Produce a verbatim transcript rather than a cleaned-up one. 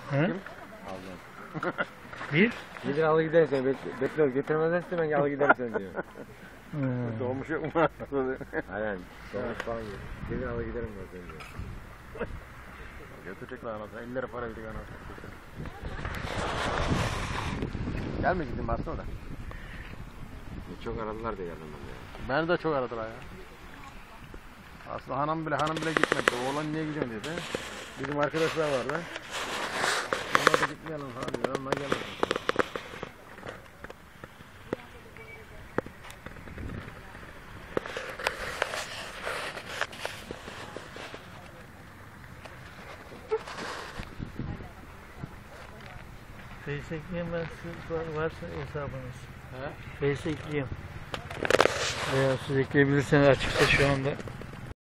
He? Kim? Aldım. Bir? Gidin alı giderim seni. Bekle, bekliyoruz. Getirmezlerse ben alı giderim seni diyor. Hmm. Doğmuş yok mu? Aynen. Doğmuş falan diyor. Gidin alı giderim ben seni diyor. Götürecekler anasını. elli lira para ödedik anasını. Gelmeyecektim aslında da. Çok aradılar da geldim ben de. Beni de çok aradılar ya. Aslında hanım bile hanım bile gitmedi. Oğlan niye gidiyorsun dedi. Bizim arkadaşlar var lan. Ona da gitmeyelim falan diyor. Onlar gelmedi. Face ekleyeyim ben siz var- varsa hesabınız. He? Face ekleyeyim. Veya siz ekleyebilirseniz açıkta şu anda.